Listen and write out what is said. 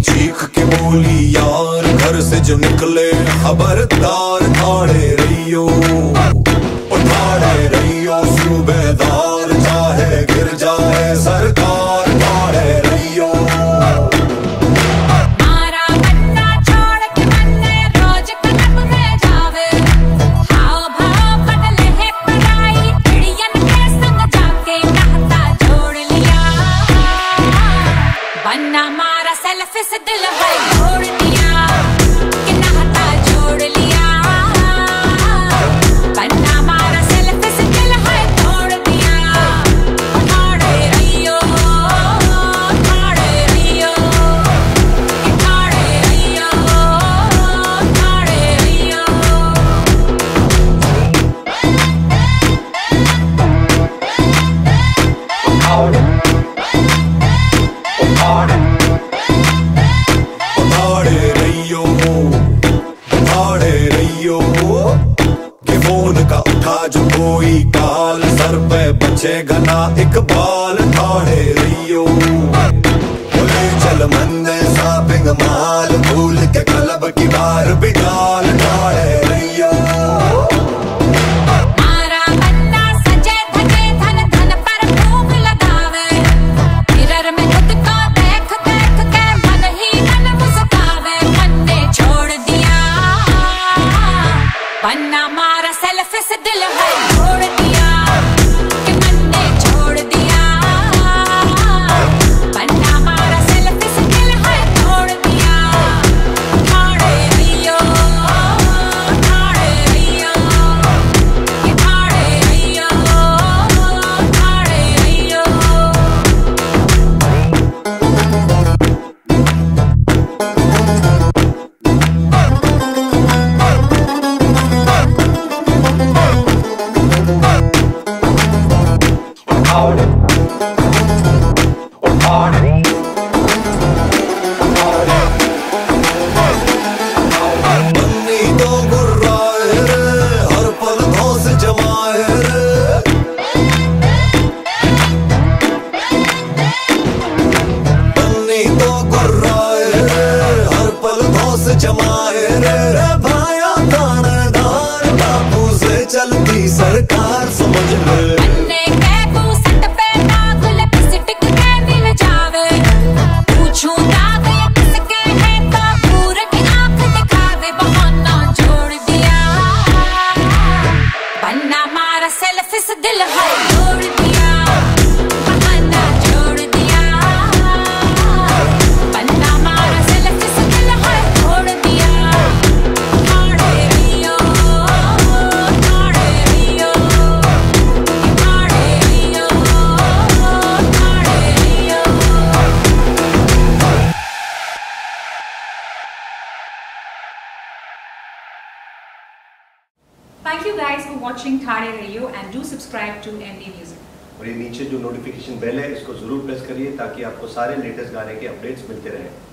चीख के बोली यार, घर से जो निकले खबरदार। ठाड़े रहियो ठाड़े रहियो, सूबेदार चाहे गिर जाए सरकार। ठाड़े रहियो मारा बन्ना छोड़ के बन्ने रोज कदम में जावे। हाव भाव बदले है पढ़ाई, चिड़ियन के संग जाके कहता जोड़ लिया। बन्ना मारा सेल्फी से दिल है जोड़ दिया, कि नहता जोड़ लिया। बन्ना मारा सेल्फी से दिल है जोड़ दिया। ठाड़े रहियो ठाड़े रहियो, कि ठाड़े रहियो ठाड़े रहियो। ठाड़े रहियो ठाड़े रहियो, कि फोन का उठा जो कोई काल, सर पे बचेगा ना एक बाल। ठाड़े रहियो बोले चल मन्ने शॉपिंग माल, भूल के क्लब की बार बिठाल। ठाड़े रहियो मारा बन्ना सजे धजे धन धन पर भूख लगावे। मिरर में खुद को देख देख के मन ही मन मुस्कावे। मन ने छोड़ दिया, बन्ना मारा सेल्फी से दिल है छोड़ दिया, कि मन ने छोड़ दिया। बन्ना मारा सेल्फी से दिल है छोड़ दिया। ठाड़े रहियो ठाड़े रहियो, कि ठाड़े रहियो ठाड़े रहियो। बन्नी तो गुर्राए रे, हर पल धौंस जमाए रे। बन्नी तो गुर्राए रे, हर पल धौंस जमाए रे। रे भाया थानेदार, बापू से चलती सरकार, समझ ले। बन्ने के बूसट पे दाग लिपस्टिक के मिल जावे। पूछूं दाग ये किसके है तो पूर की आंख दिखावे। बहाना जोड़ दिया, बन्ना मारा सेल्फी से दिल है जोड़ दिया। बहाना जोड़ दिया, बन्ना मारा सेल्फी से दिल है जोड़ दिया। ठाड़े रहियो ठाड़े रहियो, कि ठाड़े रहियो ठाड़े रहियो। Thank you guys for watching Thade Radio and do subscribe to MD Music. और ये नीचे जो नोटिफिकेशन बेल है इसको जरूर प्रेस करिए ताकि आपको सारे लेटेस्ट गाने के अपडेट्स मिलते रहें।